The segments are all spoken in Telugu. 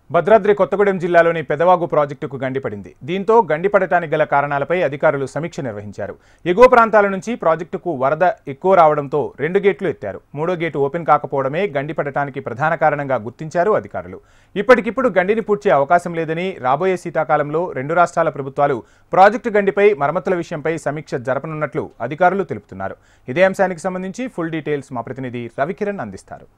భద్రాద్రి కొత్తగూడెం జిల్లాలోని పెదవాగు ప్రాజెక్టుకు గండిపడింది. దీంతో గండిపడటానికి గల కారణాలపై అధికారులు సమీక్ష నిర్వహించారు. ఎగువ ప్రాంతాల నుంచి ప్రాజెక్టుకు వరద ఎక్కువ రావడంతో 2 గేట్లు ఎత్తారు. 3వ గేటు ఓపెన్ కాకపోవడమే గండిపడటానికి ప్రధాన కారణంగా గుర్తించారు అధికారులు. ఇప్పటికిప్పుడు గండిని పూడ్చే అవకాశం లేదని, రాబోయే శీతాకాలంలో 2 రాష్ట్రాల ప్రభుత్వాలు ప్రాజెక్టు గండిపై మరమ్మతుల విషయంపై సమీక్ష జరపనున్నట్లు అధికారులు తెలుపుతున్నారు. ఇదే అంశానికి సంబంధించి ఫుల్ డీటెయిల్స్ మా ప్రతినిధి రవికిరణ్ అందిస్తారు.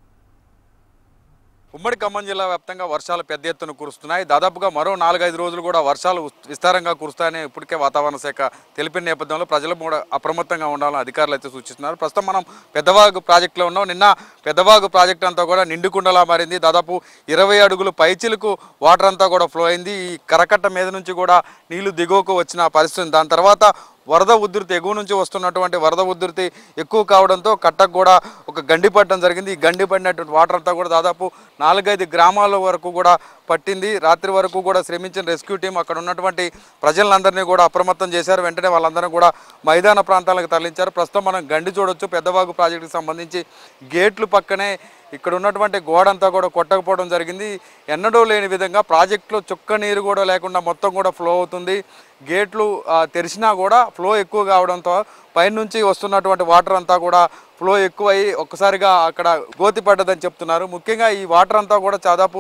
ఉమ్మడి ఖమ్మం జిల్లా వ్యాప్తంగా వర్షాలు పెద్ద ఎత్తున కురుస్తున్నాయి. దాదాపుగా మరో 4-5 రోజులు కూడా వర్షాలు విస్తారంగా కురుస్తాయని ఇప్పటికే వాతావరణ శాఖ తెలిపిన నేపథ్యంలో ప్రజలు కూడా అప్రమత్తంగా ఉండాలని అధికారులు అయితే సూచిస్తున్నారు. ప్రస్తుతం మనం పెద్దవాగు ప్రాజెక్టులో ఉన్నాం. నిన్న పెద్దవాగు ప్రాజెక్టు అంతా కూడా నిండుకుండలా మారింది. దాదాపు 20 అడుగులు పైచిలకు వాటర్ అంతా కూడా ఫ్లో అయింది. ఈ కరకట్ట మీద నుంచి కూడా నీళ్లు దిగువకు వచ్చిన పరిస్థితి. దాని తర్వాత వరద ఉధృతి, ఎగువ నుంచి వస్తున్నటువంటి వరద ఉధృతి ఎక్కువ కావడంతో కట్టకు కూడా ఒక గండి పట్టడం జరిగింది. ఈ గండి పడినటువంటి వాటర్ అంతా కూడా దాదాపు 4-5 గ్రామాల వరకు కూడా పట్టింది. రాత్రి వరకు కూడా శ్రమించిన రెస్క్యూ టీం అక్కడ ఉన్నటువంటి ప్రజలందరినీ కూడా అప్రమత్తం చేశారు. వెంటనే వాళ్ళందరినీ కూడా మైదాన ప్రాంతాలకు తరలించారు. ప్రస్తుతం మనం గండి చూడొచ్చు. పెద్దవాగు ప్రాజెక్టుకి సంబంధించి గేట్లు పక్కనే ఇక్కడ ఉన్నటువంటి గోడ అంతా కూడా కొట్టకపోవడం జరిగింది. ఎన్నడూ లేని విధంగా ప్రాజెక్టులో చుక్క నీరు కూడా లేకుండా మొత్తం కూడా ఫ్లో అవుతుంది. గేట్లు తెరిచినా కూడా ఫ్లో ఎక్కువ కావడంతో పైనుంచి వస్తున్నటువంటి వాటర్ అంతా కూడా ఫ్లో ఎక్కువై ఒక్కసారిగా అక్కడ గోతి పడ్డదని చెప్తున్నారు. ముఖ్యంగా ఈ వాటర్ అంతా కూడా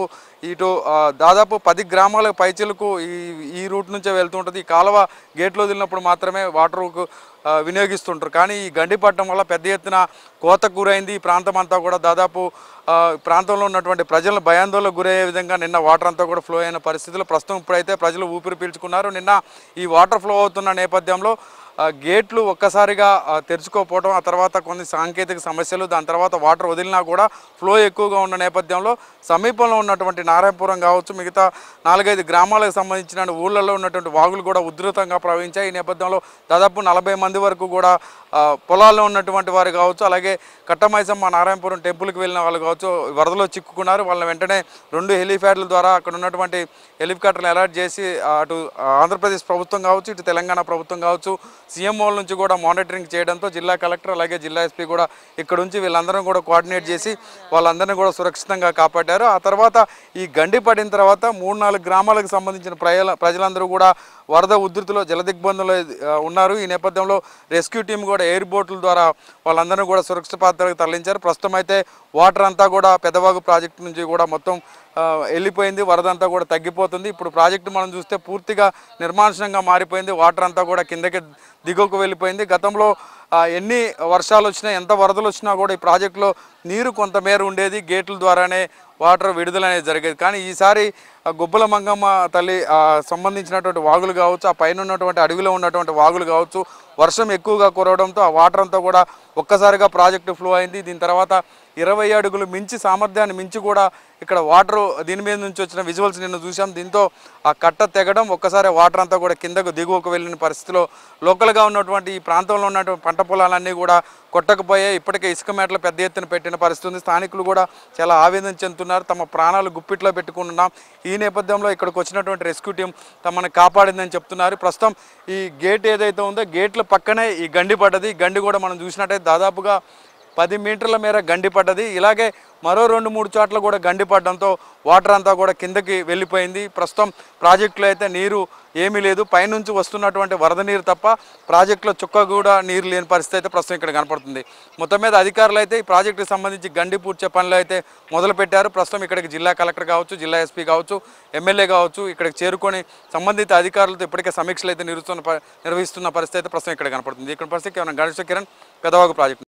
దాదాపు 10 గ్రామాల పైచిలకు ఈ రూట్ నుంచే వెళ్తుంటుంది. ఈ కాలువ గేట్లో వదిలినప్పుడు మాత్రమే వాటర్కు వినియోగిస్తుంటారు. కానీ ఈ గండి పట్టడం వల్ల పెద్ద ఎత్తున కోతకు గురైంది. ఈ ప్రాంతం అంతా కూడా దాదాపు ప్రాంతంలో ఉన్నటువంటి ప్రజలను భయాందోళనకు గురయ్యే విధంగా నిన్న వాటర్ అంతా కూడా ఫ్లో అయిన పరిస్థితుల్లో ప్రస్తుతం ఇప్పుడైతే ప్రజలు ఊపిరి పీల్చుకున్నారు. నిన్న ఈ వాటర్ ఫ్లో అవుతున్న నేపథ్యంలో గేట్లు ఒక్కసారిగా తెరుచుకోకపోవడం, ఆ తర్వాత కొన్ని సాంకేతిక సమస్యలు, దాని తర్వాత వాటర్ వదిలినా కూడా ఫ్లో ఎక్కువగా ఉన్న నేపథ్యంలో సమీపంలో ఉన్నటువంటి నారాయణపురం కావచ్చు, మిగతా 4-5 గ్రామాలకు సంబంధించిన ఊళ్ళల్లో ఉన్నటువంటి వాగులు కూడా ఉధృతంగా ప్రవహించాయి. ఈ నేపథ్యంలో దాదాపు 40 మంది వరకు కూడా పొలాల్లో ఉన్నటువంటి వారు కావచ్చు, అలాగే కట్టమైసమ్మ నారాయణపురం టెంపుల్కి వెళ్ళిన వాళ్ళు కావచ్చు వరదలో చిక్కుకున్నారు. వాళ్ళని వెంటనే 2 హెలిప్యాడ్ల ద్వారా అక్కడ ఉన్నటువంటి హెలికాప్టర్లు అలర్ట్ చేసి అటు ఆంధ్రప్రదేశ్ ప్రభుత్వం కావచ్చు, ఇటు తెలంగాణ ప్రభుత్వం కావచ్చు, సీఎంఓల నుంచి కూడా మానిటరింగ్ చేయడంతో జిల్లా కలెక్టర్ అలాగే జిల్లా ఎస్పీ కూడా ఇక్కడ నుంచి వీళ్ళందరం కూడా కోఆర్డినేట్ చేసి వాళ్ళందరినీ కూడా సురక్షితంగా కాపాడారు. ఆ తర్వాత ఈ గండి పడిన తర్వాత 3-4 గ్రామాలకు సంబంధించిన ప్రజలందరూ కూడా వరద ఉధృతిలో జలదిగ్బంధంలో ఉన్నారు. ఈ నేపథ్యంలో రెస్క్యూ టీం కూడా ఎయిర్ బోట్ల ద్వారా వాళ్ళందరినీ కూడా సురక్షిత ప్రాంతాలకు తరలించారు. ప్రస్తుతం అయితే వాటర్ అంతా కూడా పెద్దవాగు ప్రాజెక్టు నుంచి కూడా మొత్తం వెళ్ళిపోయింది. వరద అంతా కూడా తగ్గిపోతుంది. ఇప్పుడు ప్రాజెక్టు మనం చూస్తే పూర్తిగా నిర్మానుషంగా మారిపోయింది. వాటర్ అంతా కూడా కిందకి దిగువకు వెళ్ళిపోయింది. గతంలో ఎన్ని వర్షాలు వచ్చినా, ఎంత వరదలు వచ్చినా కూడా ఈ ప్రాజెక్టులో నీరు కొంతమేర ఉండేది. గేట్ల ద్వారానే వాటర్ విడుదల అనేది జరిగేది. కానీ ఈసారి గుబ్బల మంగమ్మ తల్లి సంబంధించినటువంటి వాగులు కావచ్చు, ఆ పైన ఉన్నటువంటి అడవిలో ఉన్నటువంటి వాగులు కావచ్చు, వర్షం ఎక్కువగా కురవడంతో ఆ వాటర్ అంతా కూడా ఒక్కసారిగా ప్రాజెక్టు ఫ్లో అయింది. దీని తర్వాత 20 అడుగులు మించి సామర్థ్యాన్ని మించి కూడా ఇక్కడ వాటర్ దీని మీద నుంచి వచ్చిన విజువల్స్ నిన్న చూసాం. దీంతో ఆ కట్ట తెగడం, ఒక్కసారి వాటర్ అంతా కూడా కిందకు దిగువకు వెళ్ళిన పరిస్థితిలో లోకల్గా ఉన్నటువంటి ఈ ప్రాంతంలో ఉన్నటువంటి పంట పొలాలన్నీ కూడా కొట్టకపోయాయి. ఇప్పటికే ఇసుక మేటలు పెద్ద ఎత్తున పెట్టిన పరిస్థితి ఉంది. స్థానికులు కూడా చాలా ఆవేదన చెందుతున్నారు. తమ ప్రాణాలు గుప్పిట్లో పెట్టుకుంటున్నాం. ఈ నేపథ్యంలో ఇక్కడికి వచ్చినటువంటి రెస్క్యూ టీం తమను కాపాడిందని చెప్తున్నారు. ప్రస్తుతం ఈ గేట్ ఏదైతే ఉందో గేట్ల పక్కనే ఈ గండి పడ్డది. గండి కూడా మనం చూసినట్టయితే దాదాపుగా 10 మీటర్ల మేర గండి పడ్డది. ఇలాగే మరో 2-3 చోట్ల కూడా గండి పడడంతో వాటర్ అంతా కూడా కిందకి వెళ్ళిపోయింది. ప్రస్తుతం ప్రాజెక్టులో అయితే నీరు ఏమీ లేదు. పైనుంచి వస్తున్నటువంటి వరద నీరు తప్ప ప్రాజెక్టులో చుక్క కూడా నీరు లేని పరిస్థితి అయితే ప్రస్తుతం ఇక్కడ కనపడుతుంది. మొత్తం మీద అధికారులు అయితే ఈ ప్రాజెక్టుకి సంబంధించి గండి పూడ్చే పనులు అయితే మొదలుపెట్టారు. ప్రస్తుతం ఇక్కడికి జిల్లా కలెక్టర్ కావచ్చు, జిల్లా ఎస్పీ కావచ్చు, ఎమ్మెల్యే కావచ్చు ఇక్కడికి చేరుకొని సంబంధిత అధికారులతో ఇప్పటికే సమీక్షలు అయితే నిర్వహిస్తున్న పరిస్థితి అయితే ప్రస్తుతం ఇక్కడ కనపడుతుంది. ఇక్కడ పరిస్థితి కేవలం గణేష్ కిరణ్, పెదవాగు ప్రాజెక్టు.